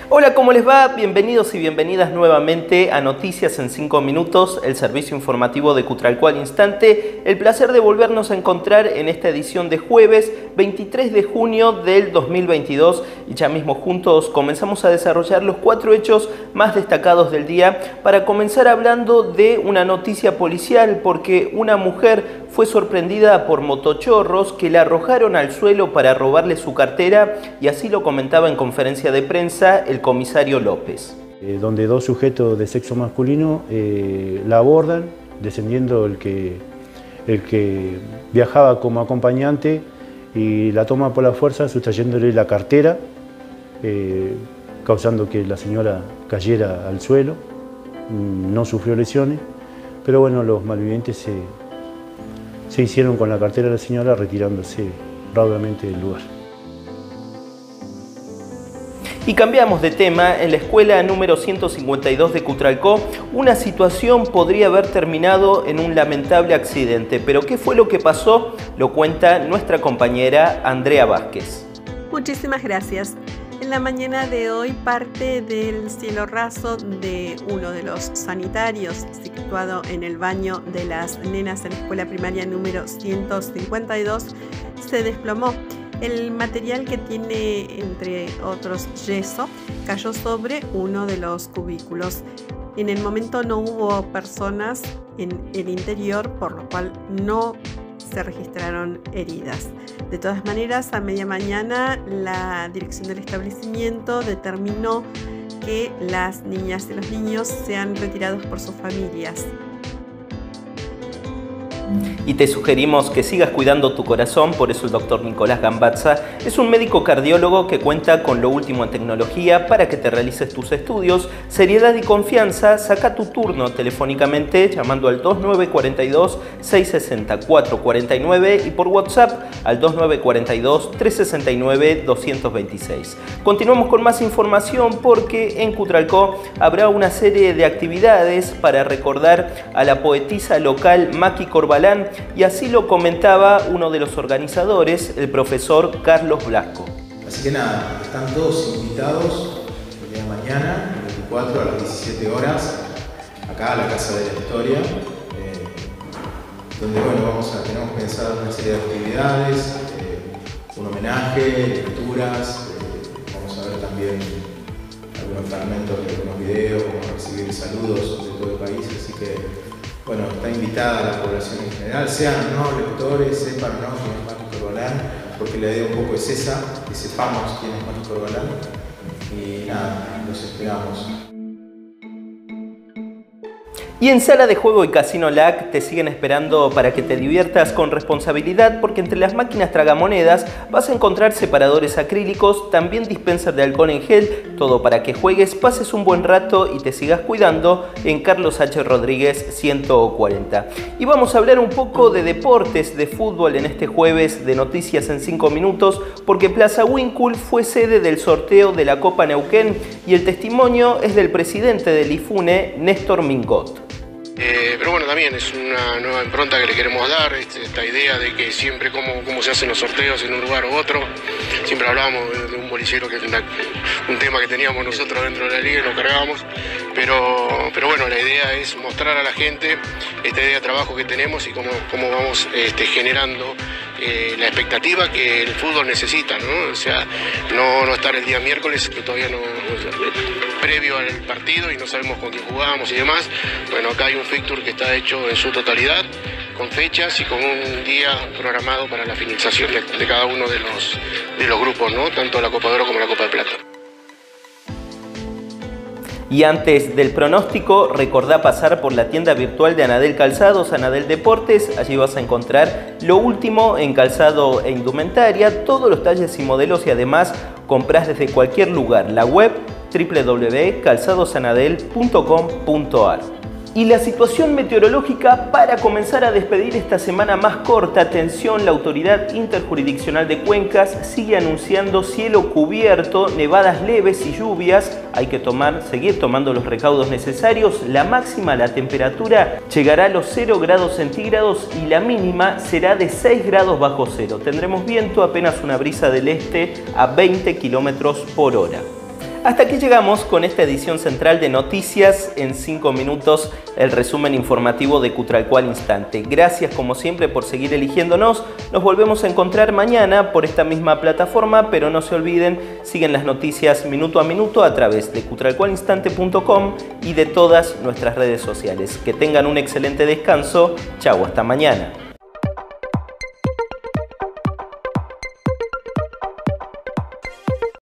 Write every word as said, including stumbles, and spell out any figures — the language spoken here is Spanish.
Hola, ¿cómo les va? Bienvenidos y bienvenidas nuevamente a Noticias en cinco minutos, el servicio informativo de Cutralcó al instante. El placer de volvernos a encontrar en esta edición de jueves veintitrés de junio del dos mil veintidós y ya mismo juntos comenzamos a desarrollar los cuatro hechos más destacados del día para comenzar hablando de una noticia policial porque una mujer fue sorprendida por motochorros que la arrojaron al suelo para robarle su cartera y así lo comentaba en conferencia de prensa el comisario López. Eh, donde dos sujetos de sexo masculino eh, la abordan, descendiendo el que, el que viajaba como acompañante y la toma por la fuerza, sustrayéndole la cartera, eh, causando que la señora cayera al suelo. No sufrió lesiones, pero bueno, los malvivientes se, se hicieron con la cartera de la señora retirándose raudamente del lugar. Y cambiamos de tema. En la escuela número ciento cincuenta y dos de Cutralcó, una situación podría haber terminado en un lamentable accidente. Pero ¿qué fue lo que pasó? Lo cuenta nuestra compañera Andrea Vázquez. Muchísimas gracias. En la mañana de hoy, parte del cielo raso de uno de los sanitarios situado en el baño de las nenas en la escuela primaria número ciento cincuenta y dos se desplomó. El material, que tiene entre otros yeso, cayó sobre uno de los cubículos. En el momento no hubo personas en el interior, por lo cual no se registraron heridas. De todas maneras, a media mañana la dirección del establecimiento determinó que las niñas y los niños sean retirados por sus familias. Y te sugerimos que sigas cuidando tu corazón, por eso el doctor Nicolás Gambazza es un médico cardiólogo que cuenta con lo último en tecnología para que te realices tus estudios. Seriedad y confianza. Saca tu turno telefónicamente llamando al dos nueve cuatro dos, seis seis cuatro cuatro nueve y por WhatsApp al dos nueve cuatro dos, tres seis nueve, dos dos seis. Continuamos con más información porque en Cutralcó habrá una serie de actividades para recordar a la poetisa local Maki Corbalán, y así lo comentaba uno de los organizadores, el profesor Carlos Blasco. Así que nada, están todos invitados el día de mañana, el veinticuatro a las diecisiete horas, acá a la Casa de la Historia, eh, donde bueno, vamos a, tenemos pensado una serie de actividades, eh, un homenaje, lecturas, eh, vamos a ver también algunos fragmentos de algunos videos, vamos a recibir saludos de todo el país, así que bueno, está invitada a la población en general, sean o no lectores, sepan o no quién es Maki Corbalán, porque la idea un poco es esa, que sepamos quién es Maki Corbalán, y nada, los esperamos. Y en Sala de Juego y Casino L A C te siguen esperando para que te diviertas con responsabilidad, porque entre las máquinas tragamonedas vas a encontrar separadores acrílicos, también dispenser de alcohol en gel, todo para que juegues, pases un buen rato y te sigas cuidando en Carlos H. Rodríguez ciento cuarenta. Y vamos a hablar un poco de deportes, de fútbol en este jueves de Noticias en cinco minutos, porque Plaza Winkle fue sede del sorteo de la Copa Neuquén y el testimonio es del presidente del IFUNE, Néstor Mingot. Eh, pero bueno, también es una nueva impronta que le queremos dar, este, esta idea de que siempre cómo, cómo se hacen los sorteos en un lugar u otro. Siempre hablábamos de, de un bolillero, que es una, un tema que teníamos nosotros dentro de la liga y lo cargábamos, pero, pero bueno, la idea es mostrar a la gente esta idea de trabajo que tenemos y cómo, cómo vamos este, generando eh, la expectativa que el fútbol necesita, ¿no? O sea, no, no estar el día miércoles, que todavía no, no previo al partido y no sabemos con quién jugamos y demás. Bueno, acá hay un fixture que está hecho en su totalidad, con fechas y con un día programado para la finalización de, de cada uno de los, de los grupos, ¿no? Tanto la Copa de Oro como la Copa de Plata. Y antes del pronóstico, recordá pasar por la tienda virtual de Anadel Calzados, Anadel Deportes. Allí vas a encontrar lo último en calzado e indumentaria, todos los talles y modelos, y además comprás desde cualquier lugar. La web doble u doble u doble u punto calzadosanadel punto com punto a r. Y la situación meteorológica para comenzar a despedir esta semana más corta. Atención, la Autoridad Interjurisdiccional de Cuencas sigue anunciando cielo cubierto, nevadas leves y lluvias. Hay que tomar, seguir tomando los recaudos necesarios. La máxima, la temperatura, llegará a los cero grados centígrados y la mínima será de seis grados bajo cero. Tendremos viento, apenas una brisa del este a veinte kilómetros por hora. Hasta aquí llegamos con esta edición central de Noticias en cinco minutos, el resumen informativo de Cutralcó al Instante. Gracias como siempre por seguir eligiéndonos. Nos volvemos a encontrar mañana por esta misma plataforma, pero no se olviden, siguen las noticias minuto a minuto a través de cutralcó al instante punto com y de todas nuestras redes sociales. Que tengan un excelente descanso. Chau, hasta mañana.